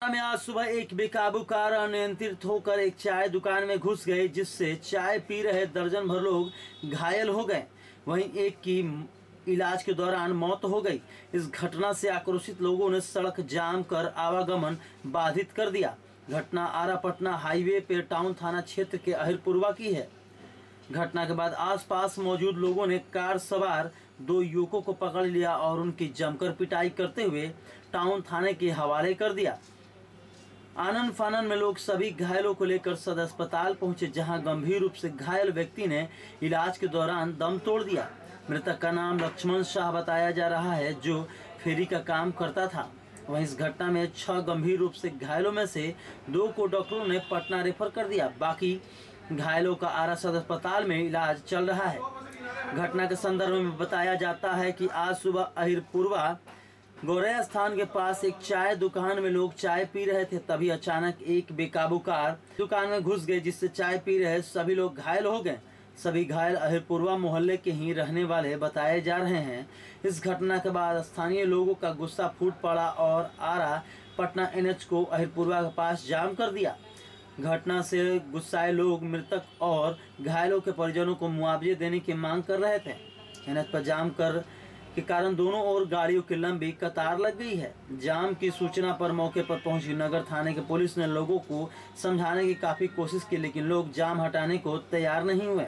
में आज सुबह एक बेकाबू कार अनियंत्रित होकर एक चाय दुकान में घुस गई, जिससे चाय पी रहे दर्जन भर लोग घायल हो गए। वहीं एक की इलाज के दौरान मौत हो गई। इस घटना से आक्रोशित लोगों ने सड़क जाम कर आवागमन बाधित कर दिया। घटना आरा पटना हाईवे पे टाउन थाना क्षेत्र के अहिरपुरवा की है। घटना के बाद आसपास मौजूद लोगों ने कार सवार 2 युवकों को पकड़ लिया और उनकी जमकर पिटाई करते हुए टाउन थाने के हवाले कर दिया। आनन फानन में लोग सभी घायलों को लेकर सदर अस्पताल पहुंचे, जहां गंभीर रूप से घायल व्यक्ति ने इलाज के दौरान दम तोड़ दिया। मृतक का नाम लक्ष्मण शाह बताया जा रहा है, जो फेरी का काम करता था। वहीं इस घटना में 6 गंभीर रूप से घायलों में से 2 को डॉक्टरों ने पटना रेफर कर दिया। बाकी घायलों का आरा सदर अस्पताल में इलाज चल रहा है। घटना के संदर्भ में बताया जाता है कि आज सुबह अहिरपुरवा गौरैया स्थान के पास एक चाय दुकान में लोग चाय पी रहे थे, तभी अचानक एक बेकाबू कार दुकान में घुस गई, जिससे चाय पी रहे सभी लोग घायल हो गए। सभी घायल अहिरपुरवा मोहल्ले के ही रहने वाले बताए जा रहे हैं। इस घटना के बाद स्थानीय लोगों का गुस्सा फूट पड़ा और आरा पटना NH को अहिरपुरवा के पास जाम कर दिया। घटना से गुस्साए लोग मृतक और घायलों के परिजनों को मुआवजे देने की मांग कर रहे थे। NH पर जाम कर के कारण दोनों ओर गाड़ियों की लंबी कतार लग गई है। जाम की सूचना पर मौके पर पहुंची नगर थाने की पुलिस ने लोगों को समझाने की काफी कोशिश की, लेकिन लोग जाम हटाने को तैयार नहीं हुए।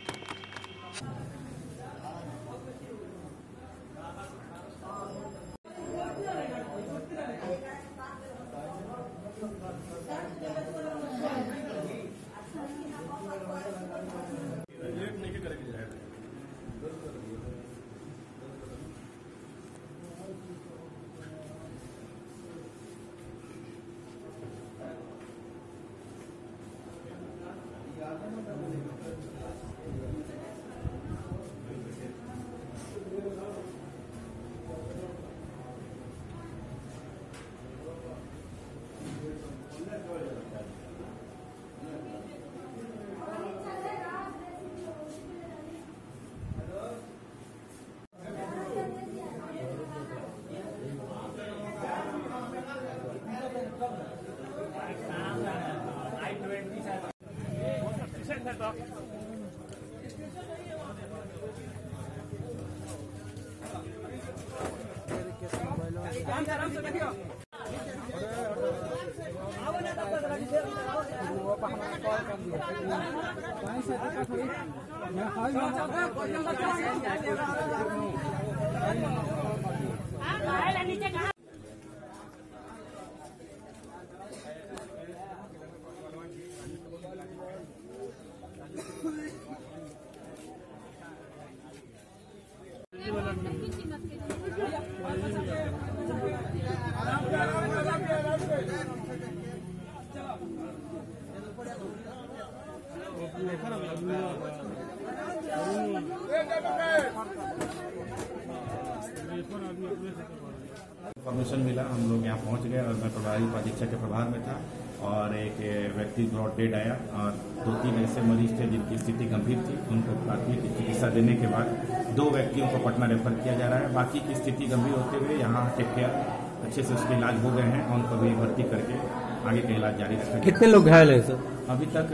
इन्फॉर्मेशन मिला, हम लोग यहाँ पहुँच गए और मैं प्रभारी उपाधीक्षक के प्रभार में था और एक व्यक्ति ब्रॉड डेड आया और 2-3 ऐसे मरीज थे जिनकी स्थिति गंभीर थी। उनको प्राथमिक चिकित्सा देने के बाद 2 व्यक्तियों को पटना रेफर किया जा रहा है। बाकी की स्थिति गंभीर होते हुए यहाँ टेक केयर अच्छे से उसके इलाज हो गए हैं और उनको भी भर्ती करके आगे का इलाज जारी रखा। कितने लोग घायल हैं सर? अभी तक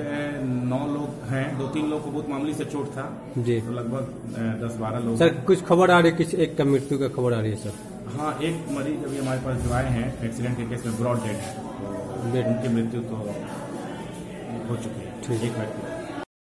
9 लोग हैं। 2-3 लोग को बहुत मामूली से चोट था जी, तो लगभग 10-12 लोग। सर कुछ खबर आ रही है, किसी एक का मृत्यु का खबर आ रही है सर? हाँ, एक मरीज अभी हमारे पास जो आए हैं एक्सीडेंट के केस में ब्रॉड डेड है, तो उनकी मृत्यु तो हो चुकी है। एक व्यक्ति